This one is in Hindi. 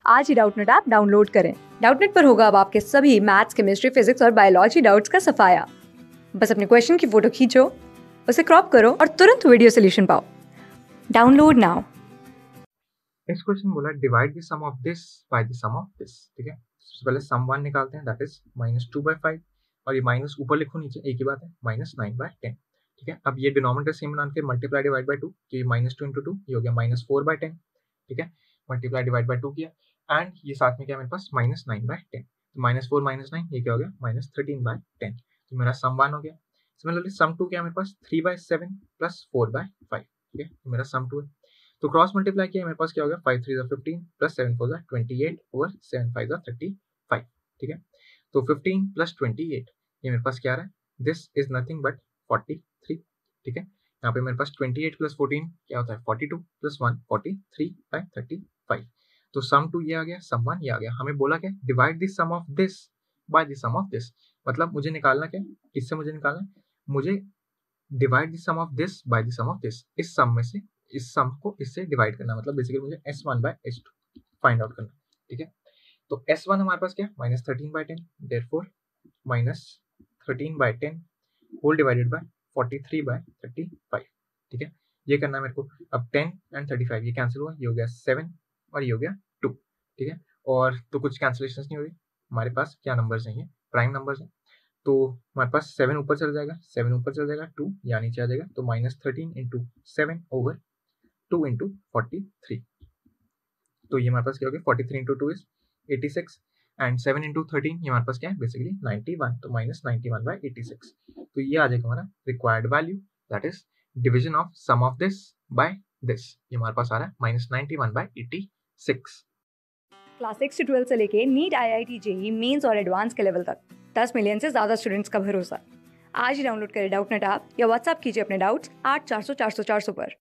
आज ही डाउटनेट ऐप डाउनलोड करें। डाउटनेट पर होगा अब आपके सभी मैथ्स, केमिस्ट्री, फिजिक्स और बायोलॉजी डाउट्स का सफाया। बस अपने क्वेश्चन की फोटो खींचो, उसे क्रॉप करो और तुरंत वीडियो सोल्यूशन पाओ। Download now. नेक्स्ट क्वेश्चन बोला divide the sum of this by the sum of this. ठीक है, सबसे पहले सम 1 निकालते हैं, दैट इज -2/5 और ये माइनस ऊपर लिखो नीचे एक ही बात है, -9/10। ठीक है, अब ये डिनोमिनेटर सेम बना के मल्टीप्लाई डिवाइड बाय 2, तो ये -2 × 2 ये हो गया -4/10। ठीक है, मल्टीप्लाई डिवाइड बाय 2 किया एंड ये साथ में क्या मेरे पास -9/10, तो -4 -9 ये क्या हो गया -13/10। तो मेरा सम 1 हो गया। सिमिलरली सम 2 क्या है मेरे पास 3/7 + 4/5। ठीक है, तो मेरा सम 2 है। तो क्रॉस मल्टीप्लाई किया मेरे पास क्या हो गया 5 3 15 + 7 4 28 ओवर 7 5 35। ठीक है, तो 15 + 28 ये मेरे पास क्या आ रहा है, दिस इज नथिंग बट 43। ठीक है, यहाँ पे मेरे पास 28 + 14 क्या होता है 42 + 1 43/35। तो सम 2 ये आ गया, सम 1 ये आ गया। हमें बोला क्या divide the sum of this by the sum of this, मतलब मुझे निकालना क्या, किससे मुझे निकालना है, मुझे divide the sum of this by the sum of this, इस सम में से इस सम को इससे डिवाइड करना, मतलब बेसिकली मुझे S1/S2 फाइंड आउट करना। ठीक है, तो S1 हमारे पास क्या -13/10, देयरफॉर -13/10 होल डिवाइडेड बाय 43/35। ठीक है, ये करना है मेरे को। अब 10 and 35 ये कैंसिल हुआ, ये हो गया 7 और ये हो गया 2। ठीक है, और तो कुछ कैंसिलेशन नहीं हो रही, हमारे पास क्या नंबर्स हैं, ये प्राइम नंबर्स हैं। तो हमारे पास 7 ऊपर चल जाएगा, 7 ऊपर चल जाएगा, 2 यहाँ नीचे आ जाएगा, तो -13 × 7 ओवर 2 × 43। तो ये हमारे पास क्या हो गया 43 × 2 इज 86 एंड 7 × 13 ये हमारे पास क्या है बेसिकली 91, तो -91/86। तो ये आ जाएगा हमारा required value, that is division of sum of this by this. ये हमारे पास आ रहा है -91/86। क्लास 6 से 12 से लेके नीट, IIT, JEE मेंस और एडवांस के लेवल तक 10 मिलियन से ज्यादा स्टूडेंट्स का भरोसा। आज ही डाउनलोड करें डाउटनेट ऐप या व्हाट्सएप कीजिए अपने डाउट्स 8400 400 400 पर।